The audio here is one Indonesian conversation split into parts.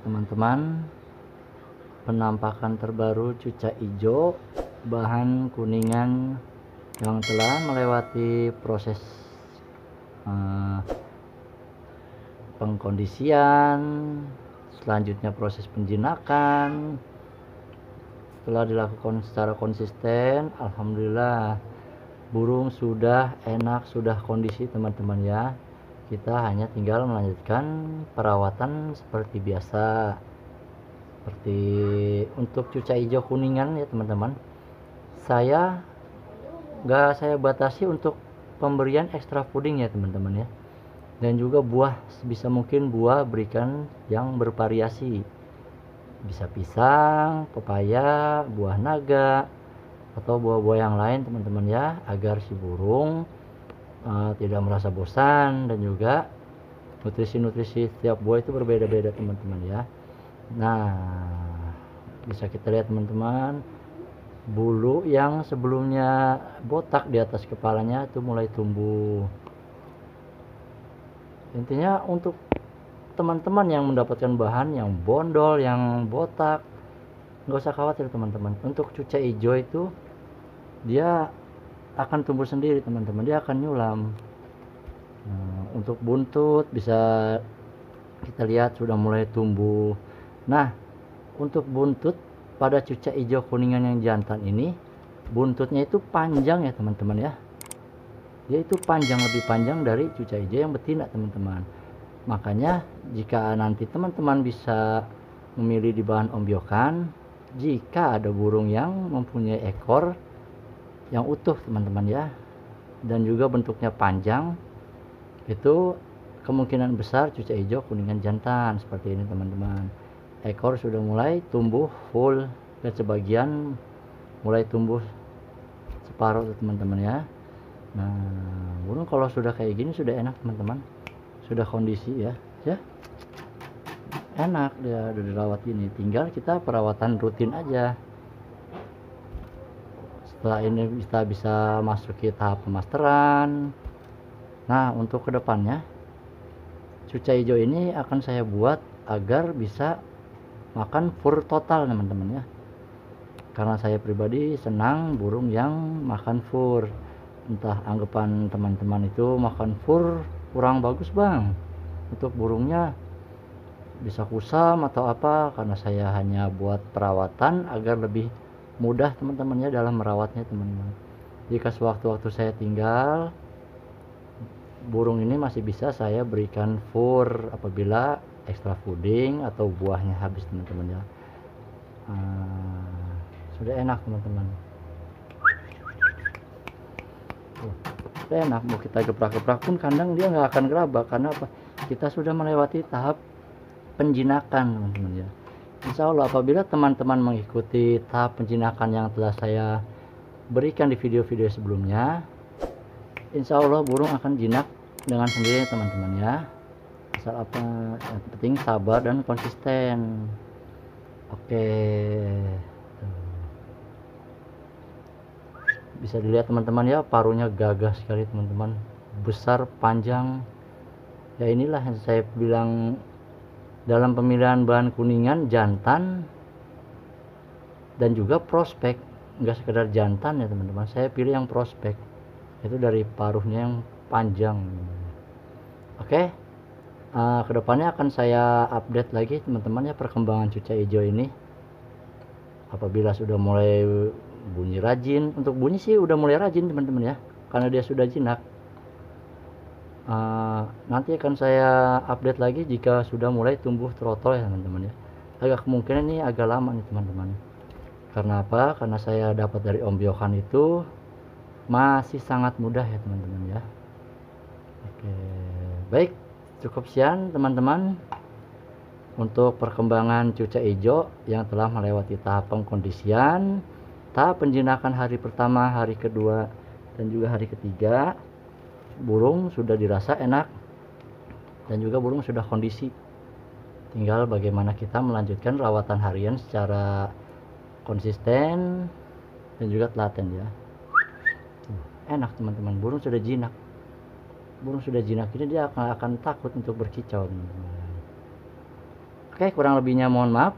teman-teman, penampakan terbaru cuca hijau bahan kuningan yang telah melewati proses pengkondisian, selanjutnya proses penjinakan. Setelah dilakukan secara konsisten, alhamdulillah burung sudah enak, sudah kondisi teman-teman ya. Kita hanya tinggal melanjutkan perawatan seperti biasa, seperti untuk cuca hijau kuningan ya teman-teman. Saya batasi untuk pemberian ekstra puding ya teman-teman ya, dan juga buah sebisa mungkin buah berikan yang bervariasi, bisa pisang, pepaya, buah naga, atau buah-buah yang lain teman-teman ya, agar si burung tidak merasa bosan, dan juga nutrisi-nutrisi setiap buah itu berbeda-beda teman-teman ya. Nah, bisa kita lihat teman-teman, bulu yang sebelumnya botak di atas kepalanya itu mulai tumbuh. Intinya untuk teman-teman yang mendapatkan bahan yang bondol, yang botak, nggak usah khawatir teman-teman. Untuk cuca hijau itu dia akan tumbuh sendiri teman-teman, dia akan nyulam. Untuk buntut bisa kita lihat sudah mulai tumbuh. Nah, untuk buntut pada cuca hijau kuningan yang jantan ini, buntutnya itu panjang ya teman-teman ya. Dia itu panjang, lebih panjang dari cuca hijau yang betina teman-teman. Makanya jika nanti teman-teman bisa memilih di bahan ombyokan, jika ada burung yang mempunyai ekor yang utuh teman-teman ya, dan juga bentuknya panjang, itu kemungkinan besar cuca hijau kuningan jantan seperti ini teman-teman. Ekor sudah mulai tumbuh full, dan sebagian mulai tumbuh separuh teman-teman ya. Nah, burung kalau sudah kayak gini sudah enak teman-teman, sudah kondisi ya enak, dia udah dirawat gini, tinggal kita perawatan rutin aja. Setelah ini kita bisa masuk ke tahap pemasteran. Nah, untuk kedepannya cuca hijau ini akan saya buat agar bisa makan fur total teman-teman ya, karena saya pribadi senang burung yang makan fur. Entah anggapan teman-teman itu makan fur kurang bagus bang, untuk burungnya bisa kusam atau apa, karena saya hanya buat perawatan agar lebih mudah teman-teman ya dalam merawatnya teman-teman. Jika sewaktu-waktu saya tinggal, burung ini masih bisa saya berikan fur apabila ekstra puding atau buahnya habis teman-teman ya. Sudah enak teman-teman, sudah enak, mau kita geprak-geprak pun kandang dia nggak akan gerabak. Karena apa? Kita sudah melewati tahap penjinakan teman-teman ya. Insya Allah apabila teman-teman mengikuti tahap penjinakan yang telah saya berikan di video-video sebelumnya, insya Allah burung akan jinak dengan sendirinya teman-teman ya. Asal apa, yang penting sabar dan konsisten. Oke, bisa dilihat teman-teman ya, paruhnya gagah sekali teman-teman, besar, panjang ya. Inilah yang saya bilang, dalam pemilihan bahan kuningan jantan dan juga prospek, enggak sekedar jantan ya teman-teman, saya pilih yang prospek, itu dari paruhnya yang panjang. Oke, kedepannya akan saya update lagi teman-teman ya perkembangan cuca hijau ini. Apabila sudah mulai bunyi rajin, untuk bunyi sih udah mulai rajin teman-teman ya, karena dia sudah jinak. Nanti akan saya update lagi jika sudah mulai tumbuh trotol ya teman-teman ya. Agak kemungkinan ini agak lama nih teman-teman. Karena apa? Karena saya dapat dari ombyokan itu masih sangat mudah ya teman-teman ya. Oke, baik, cukup sekian teman-teman untuk perkembangan cuca hijau yang telah melewati tahap pengkondisian, tahap penjinakan hari pertama, hari kedua, dan juga hari ketiga. Burung sudah dirasa enak dan juga burung sudah kondisi, tinggal bagaimana kita melanjutkan rawatan harian secara konsisten dan juga telaten ya. Enak teman-teman, burung sudah jinak. Burung sudah jinak ini dia akan takut untuk berkicau teman-teman. Oke, kurang lebihnya mohon maaf.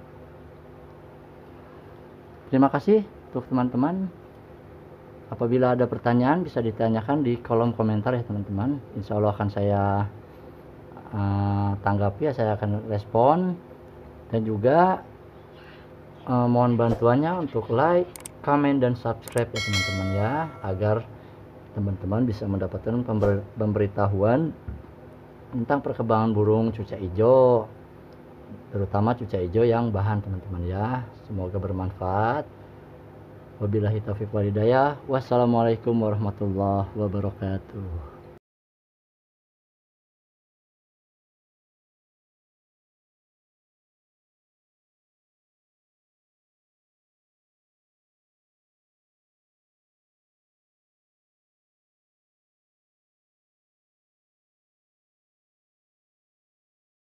Terima kasih untuk teman-teman. Apabila ada pertanyaan bisa ditanyakan di kolom komentar ya teman-teman. Insya Allah akan saya tanggapi ya, saya akan respon. Dan juga mohon bantuannya untuk like, comment, dan subscribe ya teman-teman ya, agar teman-teman bisa mendapatkan pemberitahuan tentang perkembangan burung cucak hijau, terutama cucak hijau yang bahan teman-teman ya. Semoga bermanfaat. Wabillahi taufiq wal hidayah. Wassalamualaikum warahmatullahi wabarakatuh.